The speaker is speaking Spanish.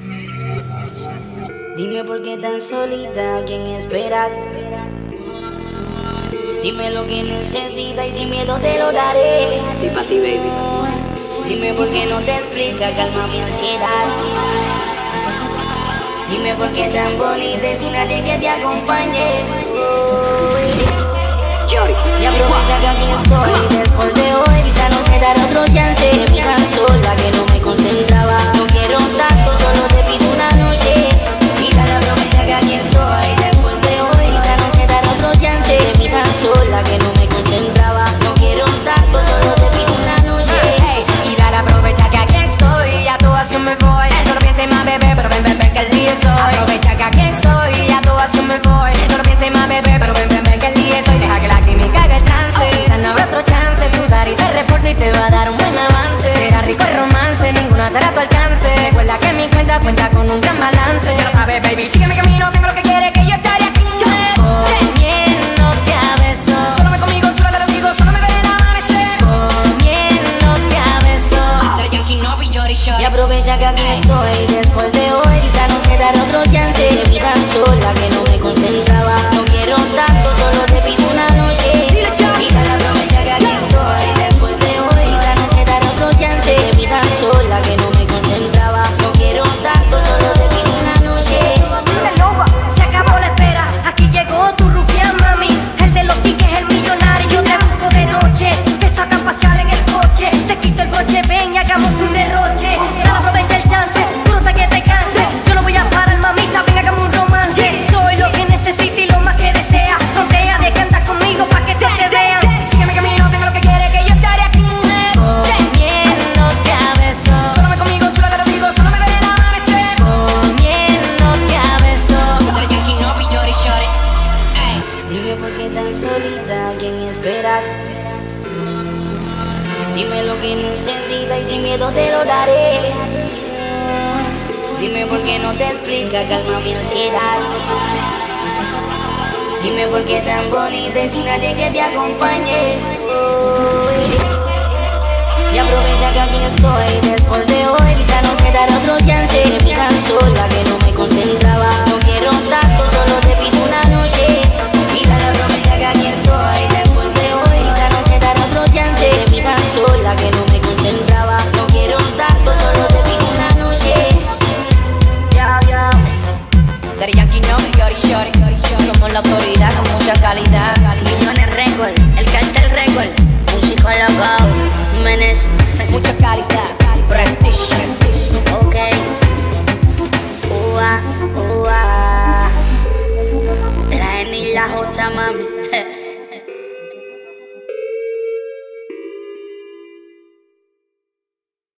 Dime por qué tan solita, ¿a quién esperas? Dime lo que necesitas y sin miedo te lo daré. Y pa' ti, baby. Dime por qué no te explica, calma mi ansiedad. Dime por qué tan bonita y sin nadie que te acompañe. Y aprovecha que aquí estoy después de hoy. Quizá no sé dar otro chance. Mi tan sola que no me concentraba. No quiero tanto, solo te pido una noche. Y dale, aprovecha que aquí estoy después de hoy. Quizá no sé dar otro chance. Mi tan sola que no me concentraba. No quiero tanto, solo te pido una noche. Y dale, aprovecha que aquí estoy. Ya tu acción me voy. No lo pienses más, bebé, pero ven, ven, ven, que el día es hoy. Aprovecha que aquí estoy. Ya tu acción me voy. No lo pienses más, bebé, pero ven, ven, ven, que el día es hoy. Deja que la química haga el trance. Quizá no habrá otro chance. Tu dar y se reporta y te va a dar un buen avance. Será rico el romance, ninguna será a tu alcance. Recuerda que mi cuenta cuenta con un gran balance. Ya lo sabes, baby, sigue mi camino, tengo lo que quieres, que yo estaré aquí. Comiéndote a besos. Solo me conmigo, solo te lo digo, solo me veré el amanecer. Comiéndote a besos. Daddy Yankee, Novi, Jody, Shorty. Y aprovecha que aquí estoy después de hoy. Quizá no sé dar otro chance. Mi tan sola que no me concentraba. No quiero tanto, solo te pido una noche. Y dale, aprovecha que aquí estoy después de hoy. Quizá no sé dar otro chance. Mi tan sola que no me concentraba. No quiero tanto, solo te pido una noche. Se acabó la espera, aquí llegó tu rufián, mami. El de los tickets, el millonario. Yo te busco de noche, te sacan pasear en el coche. Te quito el broche, ven y hagamos un derroche. Dale, aprovecha el chance, tú no sabes que te canse. Yo no voy a parar, mamita, ven, hagamos un romance. Soy lo que necesita y lo más que desea. Frontea de que andas conmigo pa' que te vean. Sigue mi camino, tengo lo que quieres, que yo estaré aquí. Comiéndote a besos. Solo me conmigo, solo te lo digo, solo me veré el amanecer. Comiéndote a besos. Daddy Yankee, Novi, Jody, Shorty. Dime por qué tan solita, ¿a quién esperas? Dime lo que necesitas y sin miedo te lo daré. Dime por qué no te explica, calma mi ansiedad. Dime por qué tan bonita y sin nadie que te acompañe. Y aprovecha que aquí estoy después de hoy. Quizá no sé dar otro chance. Mi tan sola que no me concentraba. No quiero tanto, solo te pido una noche. Y dale, aprovecha que aquí estoy después de hoy. Quizá no sé dar otro chance. Mi tan sola que no me concentraba. No quiero tanto, solo te pido una noche. Daddy Yankee, Novi, Jody, Shorty. Somos la autoridad con mucha calidad. Millones récord, el cartel récord. Músico alabado, Menes. Mucha calidad, prestige. Ok. Ua, ua. La N y la J, mami.